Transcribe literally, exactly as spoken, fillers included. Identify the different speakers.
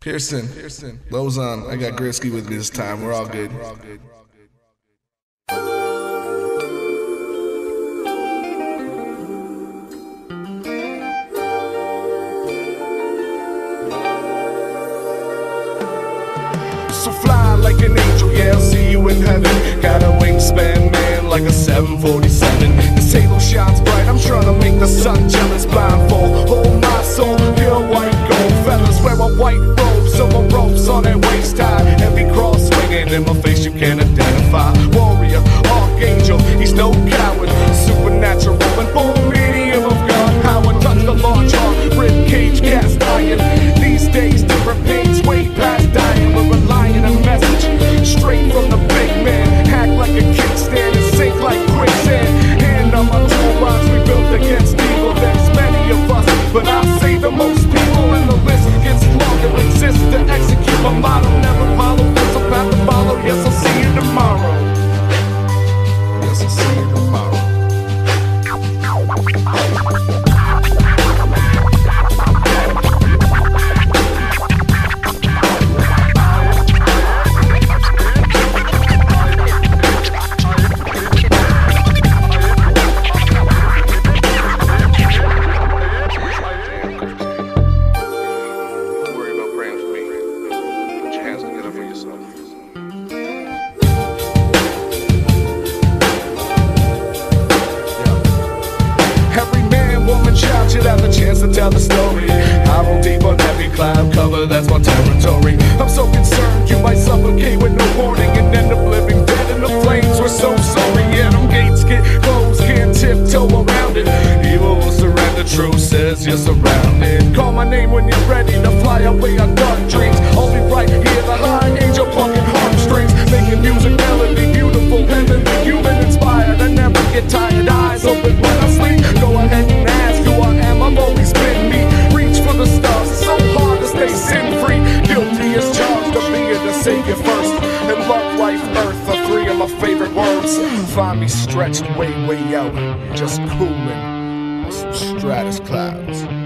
Speaker 1: Pearson, Pearson, Lozon, I got Grisky with me this time. We're all good. We're all good. So fly like an angel, yeah, I'll see you in heaven. Got a wingspan, man, like a seven forty-seven. This halo shines bright, I'm trying to make the sun jealous. Blindfold, hold my soul, pure white gold feathers. Wear a white robe, silver ropes on that waist high. Heavy cross swinging in my face, you can't identify. Warrior, archangel, he's no coward. Supernatural and full medium of God power. Touch the large heart, rib cage, cast iron. These days, different pains, way past dying. We're relying on message straight from the big man. Hack like a kickstand and sink like quicksand. Hand on my toolbox, we built against evil. There's many of us, but I say the most people, and the list gets longer. Exists to execute my motto. Never follow, there's a path to follow. Yes, I'll see you tomorrow. Yes, I'll see you tomorrow. Should have the chance to tell the story. I roll deep on every cloud cover, that's my territory. I'm so concerned you might suffocate with no warning and end up living dead in the flames. We're so sorry, yeah, them gates get closed, can't tiptoe around it. Evil will surrender, truth says you're surrounded. Call my name when you're ready to fly away on dark dreams. I'll be right here, the high angel plucking heartstrings, making music melody beautiful, heavenly, human inspired. I never get tired, eyes open when I sleep. Go ahead and ask who I am, I've always been me. Reach for the stars, it's so hard to stay sin-free. Guilty as charged of being the savior first. And love, life, earth are three of my favorite words. Find me stretched way, way out, just cooling some stratus clouds.